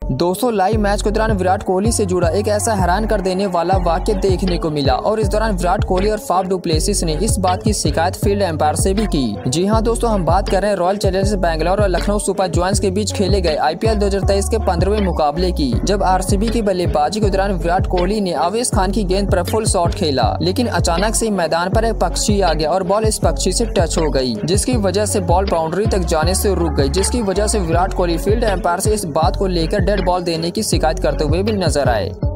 दोस्तों live match के दौरान विराट कोहली से जुड़ा एक ऐसा हैरान कर देने वाला वाक्य देखने को मिला और इस दौरान विराट कोहली और फाफ डु प्लेसिस ने इस बात की शिकायत फील्ड एम्पायर से भी की। जी हां दोस्तों, हम बात कर रहे हैं रॉयल चैलेंजर्स बैंगलोर और लखनऊ सुपर जायंट्स के बीच खेले गए IPL 2023 के 15वें मुकाबले की, जब RCB की बल्लेबाजी के दौरान विराट कोहली ने आवेश खान की गेंद पर फुल शॉट खेला, लेकिन अचानक से मैदान पर एक पक्षी आ गया और बॉल इस पक्षी से टच हो गई, जिसकी वजह से बॉल बाउंड्री तक जाने से रुक गई, जिसकी वजह से विराट कोहली फील्ड एम्पायर से इस बात को लेकर डेड बॉल देने की शिकायत करते हुए भी नजर आए।